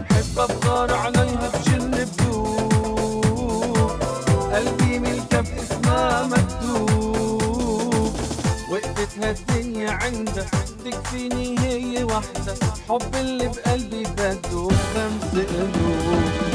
حب افغار عليها تجن بدوب، قلبي ملكة باسمها مكتوب، وقفت هالدنيا عندها تكفيني هي وحدة، حب اللي بقلبي بده 5 قلوب.